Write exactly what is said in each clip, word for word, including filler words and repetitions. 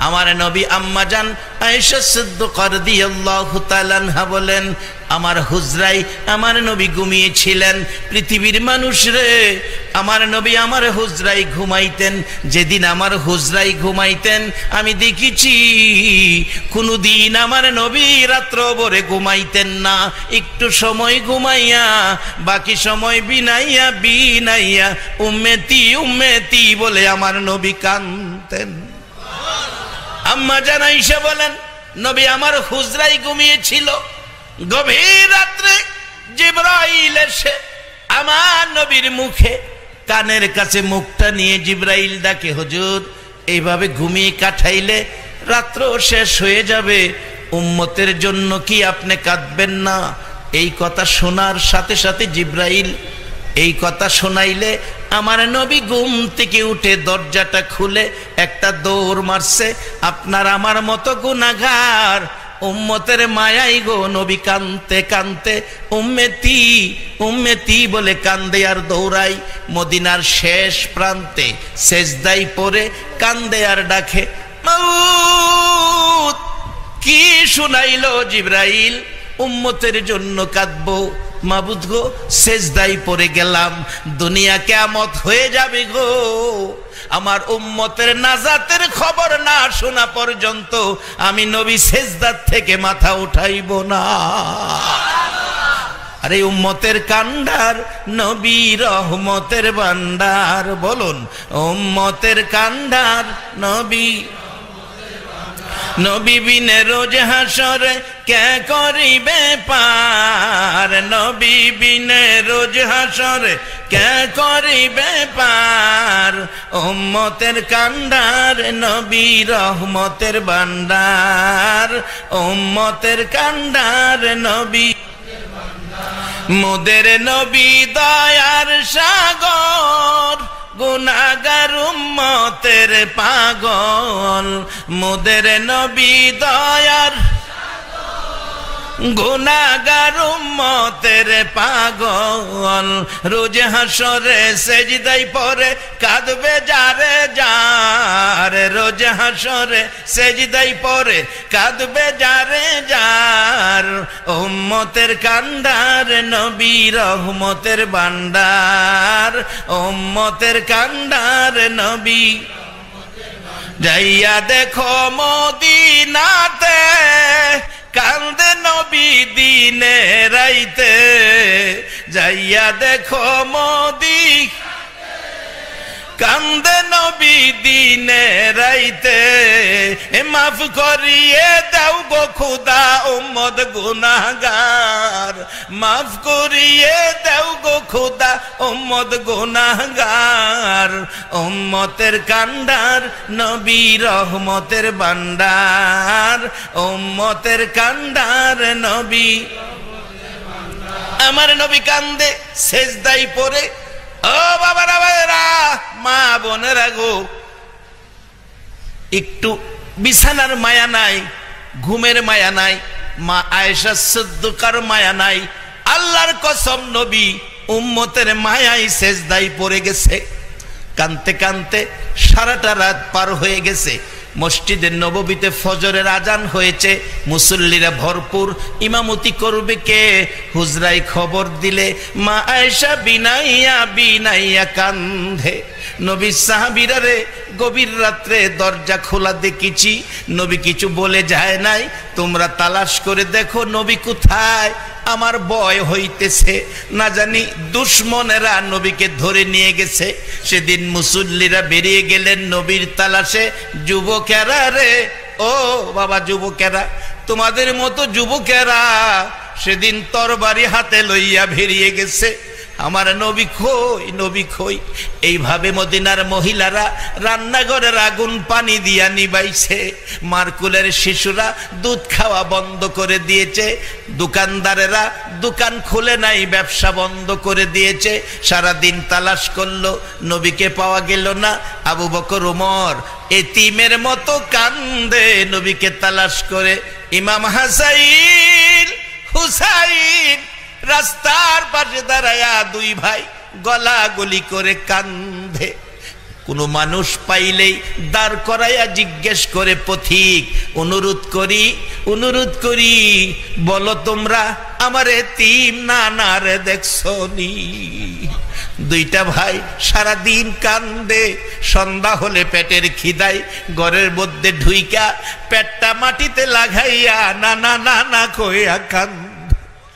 আমার নবী আম্মা জান আয়েশা সিদ্দিকা রাদিয়াল্লাহু তাআলা আনহা বলেন, আমার হুজরাই আমার নবী ঘুমিয়েছিলেন। পৃথিবীর মানুষ রে, আমার নবী আমার হুজরাই ঘুমাইতেন। যেদিন আমার হুজরাই ঘুমাইতেন আমি দেখেছি কোনদিন আমার নবী রাত্র ভরে ঘুমাইতেন না। একটু সময় ঘুমাইয়া বাকি সময় বিনাইয়া বিনাইয়া উম্মতি উম্মতি বলে আমার নবী কাঁদতেন। আম্মা জান আয়েশা বলেন, নবী আমার হুজরাই ঘুমিয়েছিল। গভীর রাত্রে জিবরাইল এসে আমার নবীর মুখে কানের কাছে মুখটা নিয়ে জিবরাইল ডাকে, হুজুর এইভাবে ঘুমিয়ে কাটাইলে রাত্র শেষ হয়ে যাবে, উম্মতের জন্য কি আপনি কাঁদবেন না? এই কথা শোনার সাথে সাথে জিবরাইল এই কথা শোনাইলে আমার নবী ঘুম থেকে উঠে দরজাটা খুলে একটা দৌড় মারছে। আপনার আমার মতো গুনাহগার উম্মতের মায়াই গো নবী কানতে কানতে উম্মতি উম্মতি বলে কান্দে আর দৌড়াই মদিনার শেষ প্রান্তে সেজদায় পড়ে কান্দে আর ডাকে, মাউত কি শুনাইলো জিবরাইল, উম্মতের জন্য কাঁদবো। মাবুদ গো, সেজদায় পড়ে গেলাম, দুনিয়া কিয়ামত হয়ে যাবে গো, আমার উম্মতের নাজাতের খবর না শোনা পর্যন্ত আমি নবী সেজদার থেকে মাথা উঠাইব না। আরে উম্মতের কান্ডার নবী রহমতের ভান্ডার, বলুন উম্মতের কান্ডার নবী। নবী বিনে রোজ হাসরে কে করিবে পার, নবী বিনে রোজ হাসরে কে করিবে পার, উম্মতের কান্ডার নবী রহমতের ভান্ডার, উম্মতের কান্ডার নবী। মোদের নবী দয়ার সাগর, গুনাহগার উম্মতের পাগল, মোদের নবী দয়ার গুনাহগার উম্মতের পাগল, রোজ হাসরে সেজদায় পড়ে কাঁদবে যারে যার, রোজ হাসরে সেজদায় পড়ে কাঁদবে যারে যার, উম্মতের কান্ডার নবী রহমতের ভান্ডার, উম্মতের কান্ডার নবী। যাইয়া দেখো মদিনাতে কান্দে নবী দিনে রাইতে, যাইয়া দেখো মোদি কান্দে নবী দিনে রাইতে, মাফ করিয়ে দাও গো খুদা উম্মত গুনাহগার, মাফ করিয়ে দাও গো খুদা উম্মত গুনাহগার, উম্মতের কান্ডার নবী রহমতের ভান্ডার, উম্মতের কান্ডার নবী। আমার নবী কান্দে সেজদায় পড়ে। ও বাবারা ভাইরা মা বোনেরা গো, একটু বিছানার মায়া নাই, ঘুমের মায়া নাই, মা আয়েশা সিদ্দিকার মায়া নাই, আল্লাহর কসম নবী উম্মতের মায়ায় সেজদায় পড়ে গেছে। কানতে কানতে সারাটা রাত পার হয়ে গেছে। মসজিদে নববীতে ফজরের আজান হয়েছে, মুসল্লিরা ভরপুর, ইমামতি করবে কে? হুজরাই খবর দিলে মা আয়েশা বিনাইয়া বিনাইয়া কান্ধে। নবী সাহাবীরা রে, গভীর রাত্রে দরজা খোলা দেখেছি, নবী কিছু বলে যায় নাই, তোমরা তালাশ করে দেখো নবী কোথায়। আমার ভয় হইতেছে, না জানি দুশ্মনেরা নবীকে ধরে নিয়ে গেছে। সেদিন মুসল্লিরা বেরিয়ে গেলেন নবীর তালাশে। যুবকেরা রে, ও বাবা যুবকেরা, তোমাদের মতো যুবকেরা সেদিন তরবারি হাতে লইয়া বেরিয়ে গেছে। আমার নবী কই, নবী কই। এইভাবে মদিনার মহিলারা রান্নাঘরের আগুন পানি দিয়া নিবাইছে, মারকুলের শিশুরা দুধ খাওয়া বন্ধ করে দিয়েছে, দোকানদারেরা দোকান খুলে নাই, ব্যবসা বন্ধ করে দিয়েছে। সারাদিন তালাশ করলো, নবীকে পাওয়া গেল না। আবু বকর ওমর এতিমের মতো কান্দে নবীকে তালাশ করে। ইমাম হাসাইন হুসাইন রাস্তার পাশে দাঁড়ায়া দুই ভাই গলা গলি করে কান্দে। কোনো মানুষ পাইলেই দাঁড় করাইয়া জিজ্ঞেস করে, পথিক অনুরোধ করি অনুরোধ করি বলো তোমরা আমার এতিম নানারে দেখছো নি? দুইটা ভাই সারা দিন কান্দে, সন্ধ্যা হলে পেটের খিদায় ঘরের মধ্যে ঢুইকা পেটটা মাটিতে লাগাইয়া নানা নানা কইয়া কান্দে।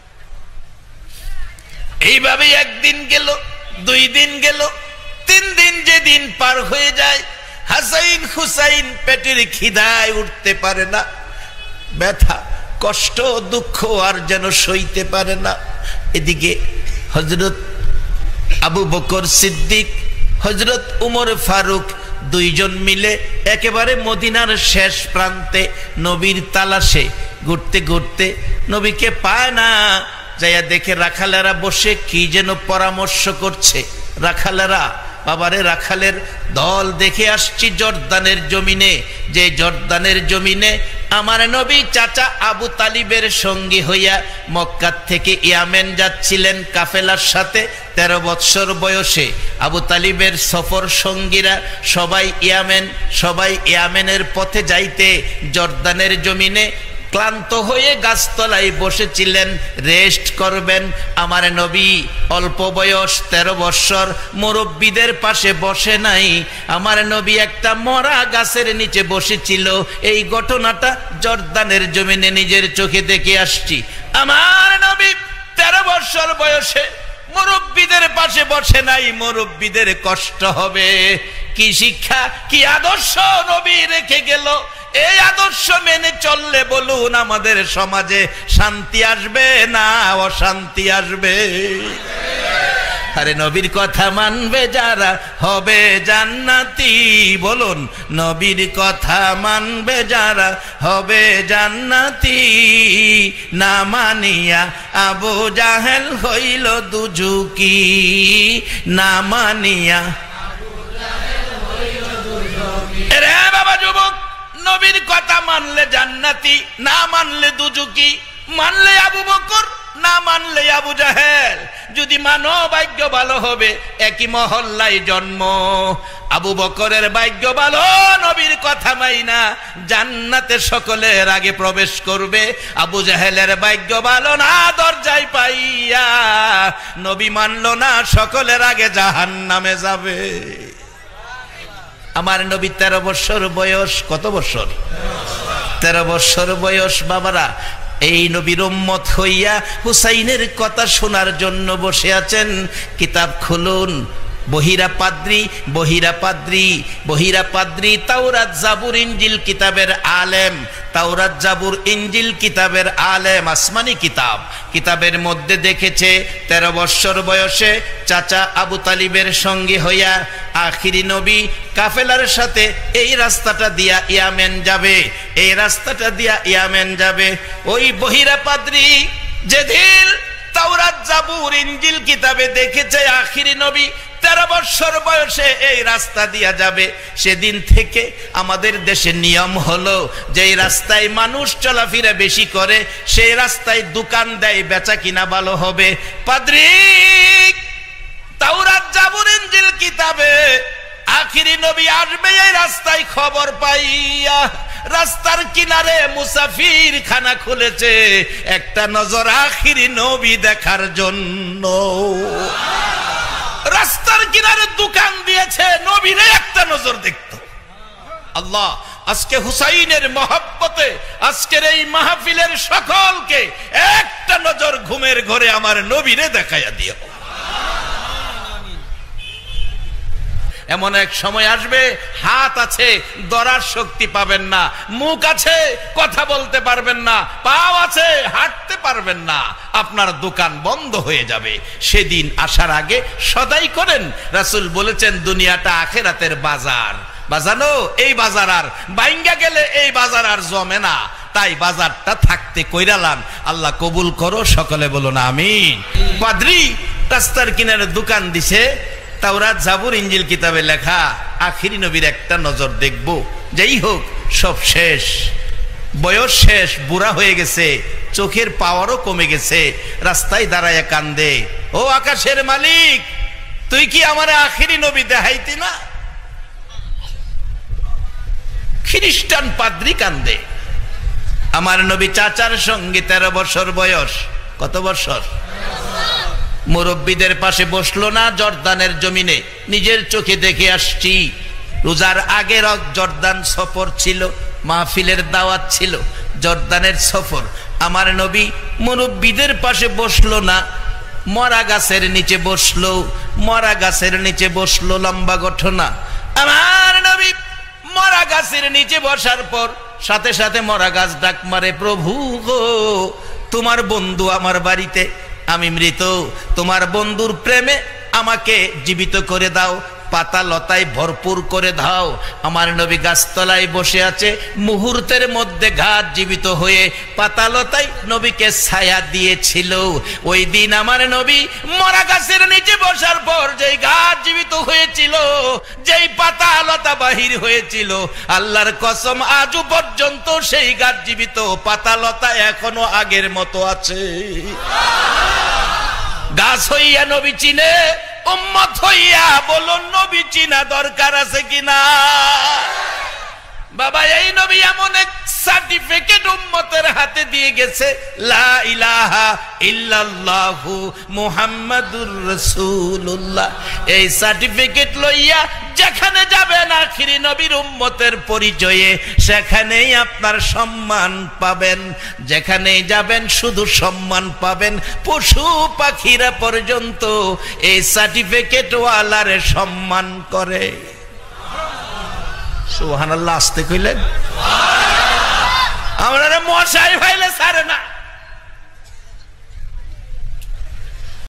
এইভাবে একদিন গেল, দুই দিন গেল, তিন দিন, যেদিন পার হয়ে যায় হাসাইন হুসাইন পেটের খিদায় উঠতে পারে না, ব্যথা কষ্ট দুঃখ আর যেন সইতে পারে না। এদিকে হযরত আবু বকর সিদ্দিক, হযরত উমর ফারুক দুইজন মিলে একেবারে মদিনার শেষ প্রান্তে নবীর তালাশে ঘুরতে ঘুরতে নবীকে পায় না। যাইয়া দেখে রাখালেরা বসে কি যেন পরামর্শ করছে। রাখালেরা, বাবারে রাখালের দল দেখে আসছি জর্দানের জমিনে, যে জর্দানের জমিনে আমার নবী চাচা আবু তালিবের সঙ্গী হইয়া মক্কা থেকে ইয়ামেন যাচ্ছিলেন কাফেলার সাথে। তেরো বৎসর বয়সে আবু তালিবের সফর সঙ্গীরা সবাই ইয়ামেন, সবাই ইয়ামেনের পথে যাইতে জর্দানের জমিনে ক্লান্ত হয়ে গাছতলায় বসেছিলেন, রেস্ট করবেন। আমার নবী অল্প বয়স, তেরো বৎসর, মুরব্বীদের পাশে বসে নাই। আমার নবী একটা মরা গাছের নিচে বসেছিল। এই ঘটনাটা জর্দানের জমিনে নিজের চোখে দেখে আসছি। আমার নবী তেরো বৎসর বয়সে মুরব্বীদের পাশে বসে নাই, মুরব্বীদের কষ্ট হবে। কি শিক্ষা, কি আদর্শ নবী রেখে গেল! এই আদর্শ মেনে চললে বলুন আমাদের সমাজে শান্তি আসবে না অশান্তি আসবে? আরে নবীর কথা মানবে যারা হবে জান্নাতি, বলুন নবীর কথা মানবে যারা হবে জান্নাতি। না মানিয়া আবু জাহেল হইল দুজুকি, না মানিয়া রে বাবা যুবক, নবীর কথা মানলে জান্নাতি, না মানলে দুজুকি। মানলে আবু বকর, না মানলে আবু জাহেল। যদি মানো ভাগ্য ভালো হবে, একই মহল্লায় জন্ম। আবু বকরের ভাগ্য ভালো, নবীর কথা মাইনা জান্নাতে সকলের আগে প্রবেশ করবে। আবু জাহেলের ভাগ্য ভালো না, দরজায় পাইয়া নবী মানলো না, সকলের আগে জাহান্নামে যাবে। আমার নবী তেরো বৎসর বয়স, কত বৎসর? তেরো বৎসর বয়স। বাবারা, এই নবীর উম্মত হইয়া হুসাইনের কথা শোনার জন্য বসে আছেন। কিতাব খুলুন, বহিরা পাদ্রী, বহিরা পাদ্রী, বহিরা পাদ্রী তাওরাত জাবুর ইনজিল কিতাবের আলেম, তাওরাত জাবুর ইনজিল কিতাবের আলেম, আসমানি কিতাব। কিতাবের মধ্যে দেখেছে তেরো বৎসর বয়সে চাচা আবু তালিবের সঙ্গে হইয়া আখিরি নবী কাফেলার সাথে এই রাস্তাটা দিয়া ইয়ামেন যাবে, এই রাস্তাটা দিয়া ইয়ামেন যাবে। ওই বহিরা পাদ্রী যেদিন তাওরাত জাবুর ইনজিল কিতাবে দেখেছে আখিরি নবী তেরো বৎসর বয়সে এই রাস্তা দিয়া যাবে, সেদিন থেকে আমাদের দেশে নিয়ম হলো যে এই রাস্তায় মানুষ চলাফেরা বেশি করে, সেই রাস্তায় দোকান দেয়, বেচা কিনা ভালো হবে। পাদ্রী তাওরাত জাবুর ইনজিল কিতাবে আখিরি নবী আসবে এই রাস্তায় খবর পাইয়া রাস্তার কিনারে মুসাফির খানা খুলেছে একটা নজর আখিরি নবী দেখার জন্য। রাস্তার কিনারে দোকান দিয়েছে নবীরে একটা নজর দেখতো। আল্লাহ আজকে হুসাইনের মহব্বতে আজকের এই মাহফিলের সকলকে একটা নজর ঘুমের ঘরে আমার নবীরে দেখাইয়া দিও। এমন এক সময় আসবে হাত আছে ধরার শক্তি পাবেন না, মুখ আছে কথা বলতে পারবেন না, পাও আছে হাঁটতে পারবেন না, আপনার দোকান বন্ধ হয়ে যাবে। সেদিন আসার আগে সদাই করেন। রাসূল বলেছেন দুনিয়াটা আখিরাতের বাজার, বাজানো এই বাজার আর বাইঙ্গা গেলে এই বাজার আর জমে না, তাই বাজারটা থাকতে কইরালান। আল্লাহ কবুল করো, সকলে বলুন আমিন। পাদ্রী রাস্তার কিনারে দোকান দিছে, তাওরাত জাবুর ইনজিল কিতাবে লেখা আখিরি নবীর একটা নজর দেখব। যাই হোক সব শেষ, বয়স শেষ, বুড়া হয়ে গেছে, চোখের পাওয়ারও কমে গেছে, রাস্তায় দাঁড়ায় কান্দে, ও আকাশের মালিক তুই কি আমার আখিরি নবী দেখাইতি না? খ্রিস্টান পাদ্রী কান্দে। আমার নবী চাচার সঙ্গে তেরো বছর বয়স। কত বছর? মুরব্বীদের পাশে বসলো না জর্দানের জমিনে, নিজের চোখে দেখে আসছি। রোজার আগের জর্দান সফর ছিল, মাহফিলের দাওয়াত ছিল, জর্দানের সফর। আমার নবী মুরব্বীদের পাশে বসলো না, মরা গাছের নিচে বসলো। মরা গাছের নিচে বসলো, লম্বা ঘটনা। আমার নবী মরা গাছের নিচে বসার পর সাথে সাথে মরা গাছ ডাক মারে, প্রভু গো, তোমার বন্ধু আমার বাড়িতে, আমি মৃত, তোমার বন্ধুর প্রেমে আমাকে জীবিত করে দাও, পাতা লতায় ভরপুর করে দাও। আমার নবী গাছতলায় বসে আছে, মুহূর্তের মধ্যে গাছ জীবিত হয়ে পাতা লতায় নবীকে ছায়া দিয়েছিল। ওই দিন আমার নবী মরা গাছের নিচে বসার পর যেই গাছ জীবিত হয়েছিল, যেই পাতা লতা বাহির হয়েছিল, আল্লাহর কসম আজও পর্যন্ত সেই গাছ জীবিত, পাতা লতা এখনো আগের মতো আছে। গাছ হইয়া নবী চিনে, উম্মত হইয়া বলো নবী চিনা দরকার আছে কিনা? বাবা, এই নবী এমন এক সার্টিফিকেট উম্মতের হাতে দিয়ে গেছে, লা ইলাহা ইল্লাল্লাহু মুহাম্মাদুর রাসূলুল্লাহ। এই সার্টিফিকেট লইয়া যেখানে যাবেন আখিরি নবীর উম্মতের পরিচয়ে, সেখানেই আপনার সম্মান পাবেন। যেখানেই যাবেন শুধু সম্মান পাবেন। পশু পাখিরা পর্যন্ত এই সার্টিফিকেট ওয়ালারে সম্মান করে। সুবহানাল্লাহ, আসতে কইলেন। আমরা মশাই ভাইলে ছাড়ে না।